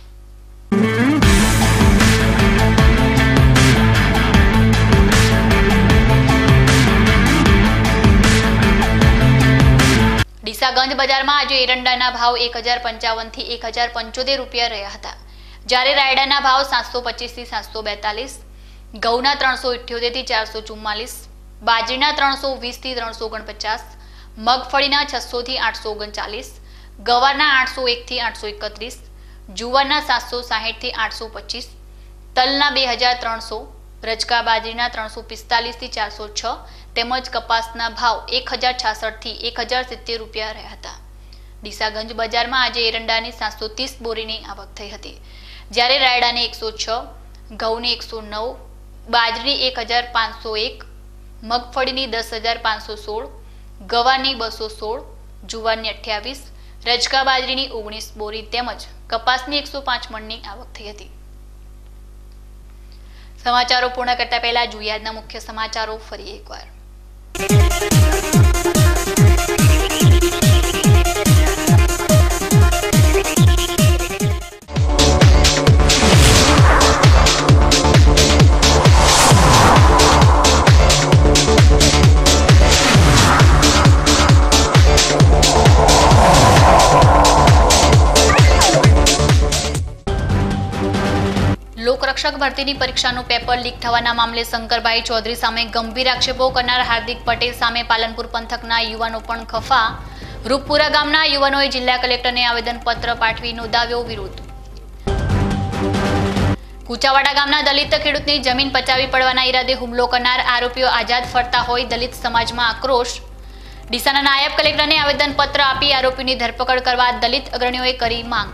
ડીસા ગંજ બજારમાં આજે એરંડાના ભાવ 1055 થી 1075 રૂપિયા રહ્યા હતા, જ્યારે રાયડાના ભાવ 725 થી 742, ઘઉંના 378 થી 444, બાજરીના 320 થી 349, મગફળીના 600 થી 839, ગવારના 801 થી 831, જુવારના 760 થી 825, તલના 2300, રજકા બાજરીના 345 થી 406 તેમજ કપાસના ભાવ 1066 થી 1070 રૂપિયા રહ્યા હતા. ડીસાગંજ બજારમાં આજે એરંડાની 730 બોરીની આવક થઈ હતી, જ્યારે રાયડાની 106, ઘઉંની 109, બાજરી 1501, મગફળીની 10516, ગવાની 216, જુવારની 28, રજકા બાજરીની 19 બોરી તેમજ કપાસની 105 મણની આવક થઈ હતી. સમાચારો પૂર્ણ કરતા પહેલા જોઈએ આજના મુખ્ય સમાચારો ફરી એકવાર. લોકરક્ષક ભરતીની પરીક્ષાનું પેપર લીક થવાના મામલે શંકરભાઈ ચૌધરી સામે ગંભીર આક્ષેપો કરનાર હાર્દિક પટેલ સામે પાલનપુર પંથકના યુવાનો પણ ખફા. રૂપપુરા ગામના યુવાનોએ જિલ્લા કલેક્ટરને આવેદનપત્ર પાઠવી નોંધાવ્યો વિરોધ. કુચાવાડા ગામના દલિત ખેડૂતની જમીન પચાવી પડવાના ઈરાદે હુમલો કરનાર આરોપીઓ આઝાદ ફરતા હોય દલિત સમાજમાં આક્રોશ. ડીસાના નાયબ કલેક્ટરને આવેદનપત્ર આપી આરોપીની ધરપકડ કરવા દલિત અગ્રણીઓએ કરી માંગ.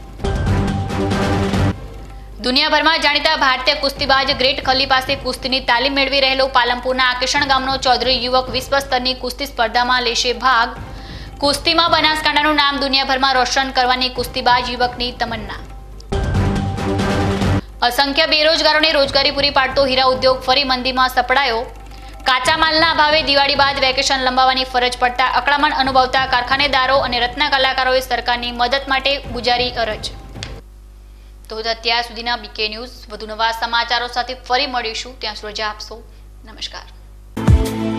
દુનિયાભરમાં જાણીતા ભારતીય કુસ્તીબાજ ગ્રેટ ખલી પાસે કુસ્તીની તાલીમ મેળવી રહેલો પાલનપુરના આકેશણ ગામનો ચૌધરી યુવક વિશ્વ સ્તરની કુસ્તી સ્પર્ધામાં લેશે ભાગ. કુસ્તીમાં બનાસકાંઠાનું નામ દુનિયાભરમાં રોશન કરવાની કુસ્તીબાજ યુવકની તમન્ના. અસંખ્ય બેરોજગારોને રોજગારી પૂરી પાડતો હીરા ઉદ્યોગ ફરી મંદીમાં સપડાયો. કાચા માલના અભાવે દિવાળી બાદ વેકેશન લંબાવવાની ફરજ પડતા અકળામણ અનુભવતા કારખાનેદારો અને રત્ન કલાકારોએ સરકારની મદદ માટે ગુજારી અરજ. તો અત્યાર સુધીના બીકે ન્યૂઝ. વધુ નવા સમાચારો સાથે ફરી મળીશું. ત્યાં સુધી રજા આપશો. નમસ્કાર.